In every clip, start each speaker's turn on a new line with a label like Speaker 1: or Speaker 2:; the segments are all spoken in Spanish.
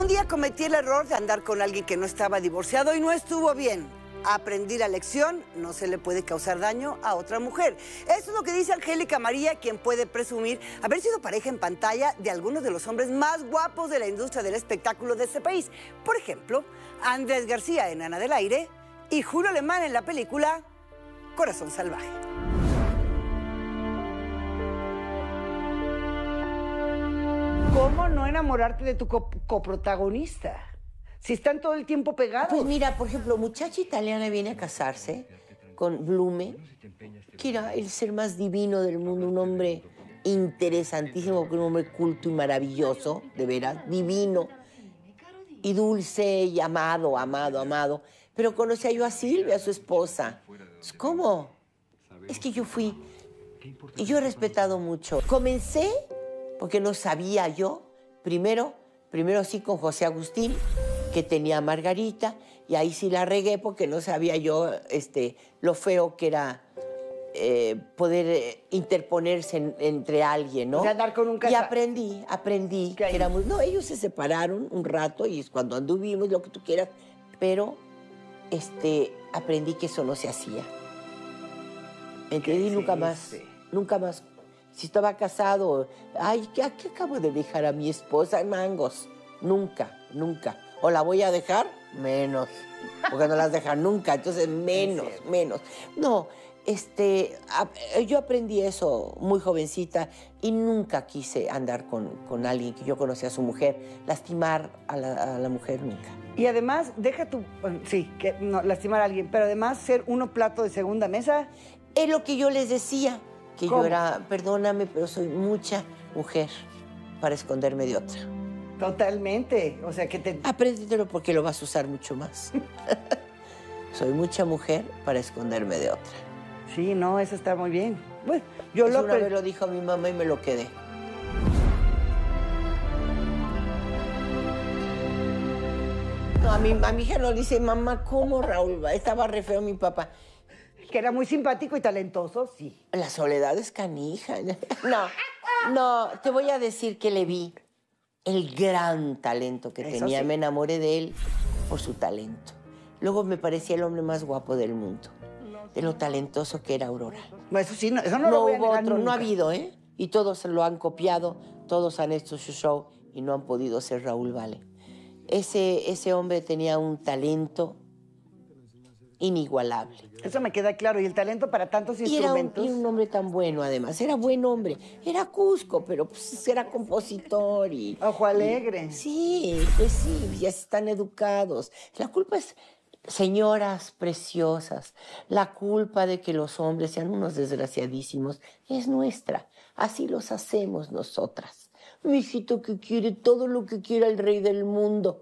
Speaker 1: Un día cometí el error de andar con alguien que no estaba divorciado y no estuvo bien. Aprendí la lección, no se le puede causar daño a otra mujer. Eso es lo que dice Angélica María, quien puede presumir haber sido pareja en pantalla de algunos de los hombres más guapos de la industria del espectáculo de este país. Por ejemplo, Andrés García en Ana del Aire y Julio Alemán en la película Corazón Salvaje. ¿Cómo no enamorarte de tu coprotagonista? Si están todo el tiempo pegados.
Speaker 2: Pues mira, por ejemplo, Muchacha Italiana viene a casarse con Blume, que era el ser más divino del mundo, un hombre interesantísimo, un hombre culto y maravilloso, de veras, divino, y dulce y amado, amado, amado. Pero conocía yo a Silvia, su esposa. ¿Cómo? Es que yo fui, y yo he respetado mucho. Comencé porque no sabía yo, primero sí con José Agustín, que tenía a Margarita, y ahí sí la regué porque no sabía yo lo feo que era poder interponerse entre alguien, ¿no?
Speaker 1: O sea, andar con un
Speaker 2: Y aprendí que éramos... No, ellos se separaron un rato y es cuando anduvimos, lo que tú quieras, pero aprendí que eso no se hacía. ¿Entendí? Nunca más, nunca más. Si estaba casado, ay, ¿qué acabo de dejar a mi esposa en mangos? Nunca, nunca. ¿O la voy a dejar? Menos. Porque no las dejan nunca, entonces menos. No, yo aprendí eso muy jovencita y nunca quise andar con alguien que yo conocía a su mujer, lastimar a la mujer nunca.
Speaker 1: Y además, no, lastimar a alguien, pero además ser uno plato de segunda mesa.
Speaker 2: Es lo que yo les decía, que
Speaker 1: ¿cómo?
Speaker 2: Yo era, perdóname, pero soy mucha mujer para esconderme de otra.
Speaker 1: Totalmente, o sea que te...
Speaker 2: Apréndetelo porque lo vas a usar mucho más. Soy mucha mujer para esconderme de otra.
Speaker 1: Sí, no, eso está muy bien. Bueno, yo
Speaker 2: una vez lo dijo mi mamá y me lo quedé. No, a mi hija no le dice, mamá, ¿cómo Raúl? Estaba re feo mi papá.
Speaker 1: Que era muy simpático y talentoso, sí.
Speaker 2: La soledad es canija. No, te voy a decir que le vi el gran talento que tenía. Sí. Me enamoré de él por su talento. Luego me parecía el hombre más guapo del mundo, de lo talentoso que era Aurora.
Speaker 1: Eso sí, eso no lo voy a negar nunca.
Speaker 2: No ha habido, ¿eh? Y todos lo han copiado, todos han hecho su show y no han podido ser Raúl Vale. Ese hombre tenía un talento inigualable.
Speaker 1: Eso me queda claro. Y el talento para tantos instrumentos.
Speaker 2: Y era un hombre tan bueno, además. Era buen hombre. Era cusco, pero pues era compositor y...
Speaker 1: Ojo alegre.
Speaker 2: Sí, pues sí, ya están educados. La culpa es, señoras preciosas, la culpa de que los hombres sean unos desgraciadísimos es nuestra. Así los hacemos nosotras. Mi hijito que quiere todo lo que quiera el rey del mundo.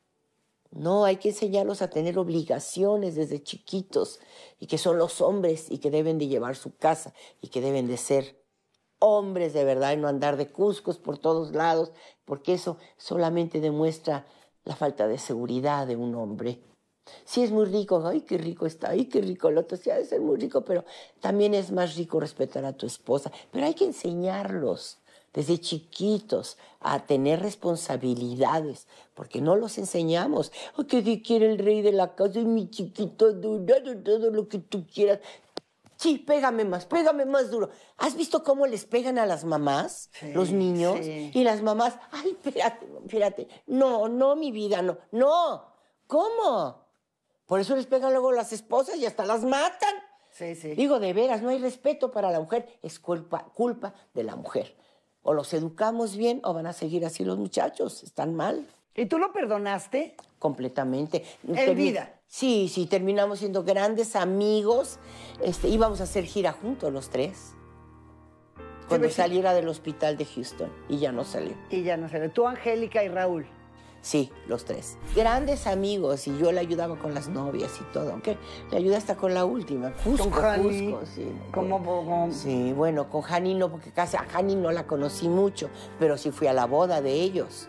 Speaker 2: No, hay que enseñarlos a tener obligaciones desde chiquitos y que son los hombres y que deben de llevar su casa y que deben de ser hombres de verdad y no andar de cuscos por todos lados, porque eso solamente demuestra la falta de seguridad de un hombre. Sí es muy rico, ay, qué rico está, ay, qué rico el otro, sí ha de ser muy rico, pero también es más rico respetar a tu esposa. Pero hay que enseñarlos desde chiquitos a tener responsabilidades, porque no los enseñamos. Oh, que quiere el rey de la casa y mi chiquito duro, todo lo que tú quieras. Sí, pégame más duro. ¿Has visto cómo les pegan a las mamás, los niños? Sí. Y las mamás, ay, espérate. No, mi vida, no. ¿Cómo? Por eso les pegan luego las esposas y hasta las matan.
Speaker 1: Sí.
Speaker 2: Digo, de veras, no hay respeto para la mujer, es culpa de la mujer. O los educamos bien o van a seguir así los muchachos. Están mal.
Speaker 1: ¿Y tú lo perdonaste?
Speaker 2: Completamente.
Speaker 1: ¿En vida?
Speaker 2: Sí, terminamos siendo grandes amigos. Íbamos a hacer gira juntos los tres. Cuando saliera del hospital de Houston. Y ya no salió.
Speaker 1: Tú, Angélica y Raúl.
Speaker 2: Sí, los tres. Grandes amigos y yo le ayudaba con las novias y todo, aunque le ayudé hasta con la última, Cusco, sí.
Speaker 1: ¿Cómo?
Speaker 2: Sí, bueno, con Jani no, porque casi a Jani no la conocí mucho, pero sí fui a la boda de ellos.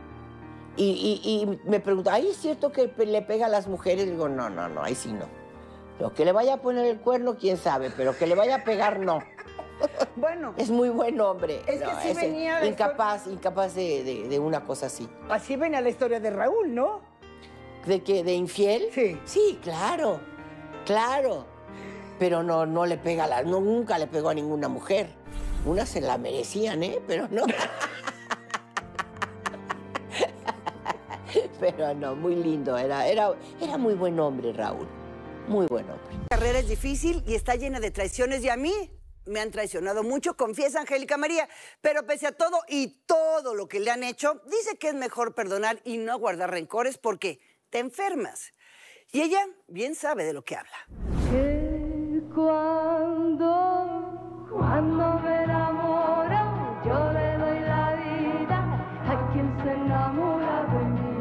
Speaker 2: Y me preguntó, ¿ay, es cierto que le pega a las mujeres? Digo, no, ahí sí no. Lo que le vaya a poner el cuerno, quién sabe, pero que le vaya a pegar, no.
Speaker 1: Bueno,
Speaker 2: Es muy buen hombre.
Speaker 1: Es que sí venía la
Speaker 2: incapaz de una cosa así.
Speaker 1: así venía la historia de Raúl, ¿no?
Speaker 2: ¿De qué? ¿De infiel?
Speaker 1: Sí.
Speaker 2: Sí, claro, claro. Pero no le pega nunca le pegó a ninguna mujer. Unas se la merecían, ¿eh? Pero no. Pero no, muy lindo. Era muy buen hombre, Raúl. Muy buen hombre.
Speaker 1: La carrera es difícil y está llena de traiciones y a mí me han traicionado mucho, confiesa Angélica María. Pero pese a todo y todo lo que le han hecho, dice que es mejor perdonar y no guardar rencores porque te enfermas. Y ella bien sabe de lo que habla.
Speaker 3: Que cuando me enamoro, yo le doy la vida a quien se enamora de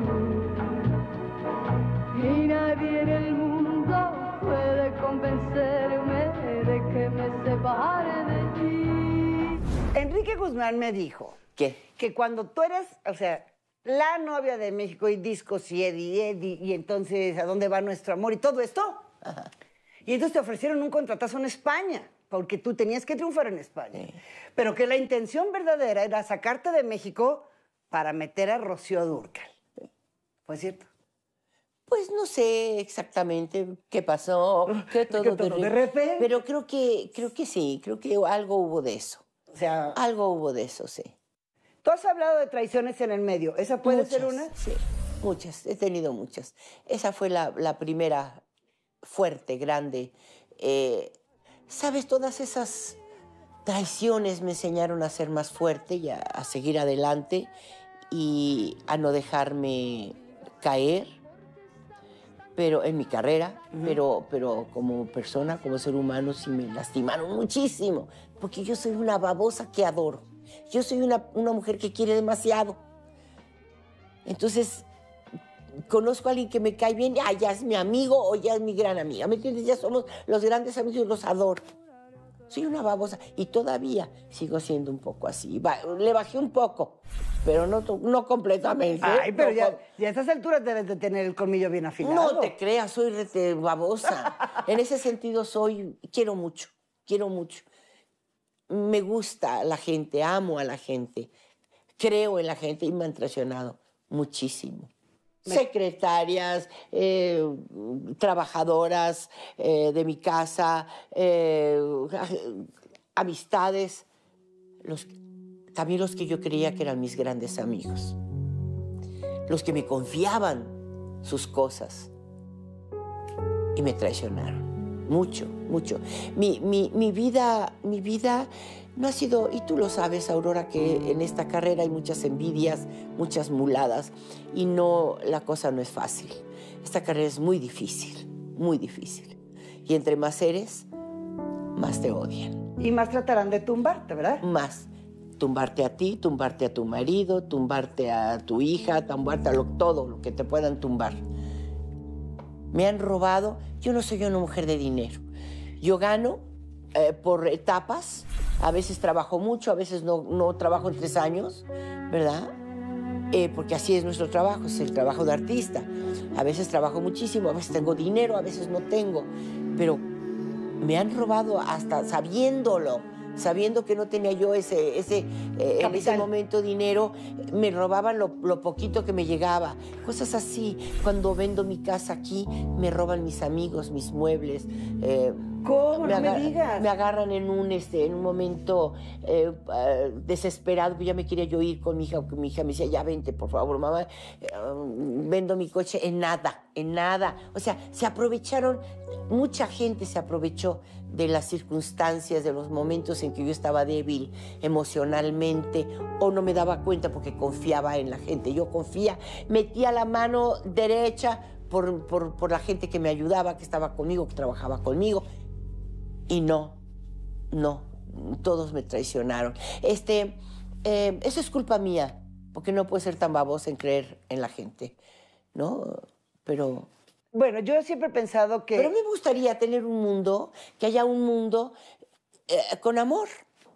Speaker 3: mí. Y nadie en el mundo puede convencerme de que me separe de ti.
Speaker 1: Enrique Guzmán me dijo
Speaker 2: ¿Qué?
Speaker 1: que cuando tú eres, o sea, la novia de México y discos y Eddie, y entonces, ¿a dónde va nuestro amor? Y todo esto.
Speaker 2: Ajá.
Speaker 1: Y entonces te ofrecieron un contratazo en España, porque tú tenías que triunfar en España.
Speaker 2: Sí.
Speaker 1: Pero que la intención verdadera era sacarte de México para meter a Rocío Dúrcal. ¿Fue cierto?
Speaker 2: Pues no sé exactamente qué pasó, qué todo,
Speaker 1: Que todo de repente.
Speaker 2: Pero creo que sí, creo que algo hubo de eso.
Speaker 1: O sea,
Speaker 2: Algo hubo de eso, sí.
Speaker 1: tú has hablado de traiciones en el medio. ¿Esa puede ser una?
Speaker 2: Sí, muchas, he tenido muchas. Esa fue la primera fuerte, grande. ¿Sabes? Todas esas traiciones me enseñaron a ser más fuerte y a seguir adelante y a no dejarme caer, pero en mi carrera, pero como persona, como ser humano, sí me lastimaron muchísimo, porque yo soy una babosa que adoro. Yo soy una mujer que quiere demasiado. Entonces, conozco a alguien que me cae bien, ya es mi amigo o ya es mi gran amiga. ¿Me entiendes? Ya somos los grandes amigos y los adoro. Soy una babosa y todavía sigo siendo un poco así. Le bajé un poco, pero no completamente.
Speaker 1: Ay, pero
Speaker 2: No
Speaker 1: ya a estas alturas debes de tener el colmillo bien afilado.
Speaker 2: No te creas, soy babosa. En ese sentido quiero mucho, quiero mucho. Me gusta la gente, amo a la gente, creo en la gente y me han traicionado muchísimo. Secretarias, trabajadoras de mi casa, amistades, también los que yo creía que eran mis grandes amigos, los que me confiaban sus cosas y me traicionaron. Mucho, mucho. Mi vida no ha sido, y tú lo sabes, Aurora, que en esta carrera hay muchas envidias, muchas muladas, y la cosa no es fácil. Esta carrera es muy difícil, muy difícil. Y entre más eres, más te odian.
Speaker 1: Y más tratarán de tumbarte, ¿verdad?
Speaker 2: Más. Tumbarte a ti, tumbarte a tu marido, tumbarte a tu hija, tumbarte a todo lo que te puedan tumbar. Me han robado. Yo no soy una mujer de dinero. Yo gano por etapas. A veces trabajo mucho, a veces no trabajo en 3 años, ¿verdad? Porque así es nuestro trabajo, es el trabajo de artista. A veces trabajo muchísimo, a veces tengo dinero, a veces no tengo. Pero me han robado hasta sabiéndolo, sabiendo que no tenía yo en ese momento dinero, me robaban lo poquito que me llegaba. Cosas así. Cuando vendo mi casa aquí, me roban mis amigos, mis muebles.
Speaker 1: ¿Cómo? No me digas.
Speaker 2: Me agarran en un momento desesperado. Ya me quería yo ir con mi hija, porque mi hija me decía, ya vente, por favor, mamá. Vendo mi coche en nada. O sea, se aprovecharon, mucha gente se aprovechó de las circunstancias, de los momentos en que yo estaba débil emocionalmente o no me daba cuenta porque confiaba en la gente. Yo metía la mano derecha por la gente que me ayudaba, que estaba conmigo, que trabajaba conmigo. Y no, todos me traicionaron. Eso es culpa mía, porque no puedo ser tan babosa en creer en la gente, ¿no? Pero...
Speaker 1: Bueno, yo siempre he pensado que...
Speaker 2: Pero me gustaría tener un mundo, que haya un mundo con amor,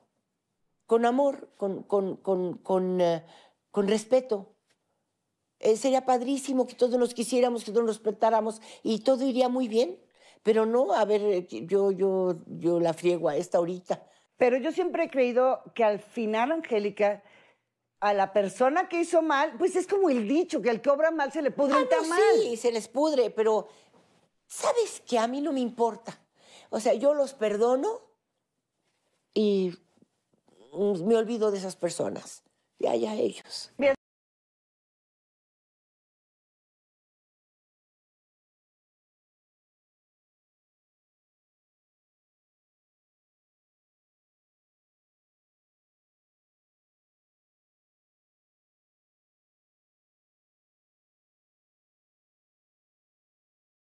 Speaker 2: con respeto. Sería padrísimo que todos nos quisiéramos, que todos nos respetáramos y todo iría muy bien. Pero no, a ver, yo la friego a esta ahorita.
Speaker 1: Pero yo siempre he creído que al final, Angélica, a la persona que hizo mal, pues es como el dicho, que al que obra mal se le pudre el tamal.
Speaker 2: Sí, se les pudre, pero ¿sabes qué? A mí no me importa. O sea, yo los perdono y me olvido de esas personas. Ya ellos.
Speaker 1: Bien.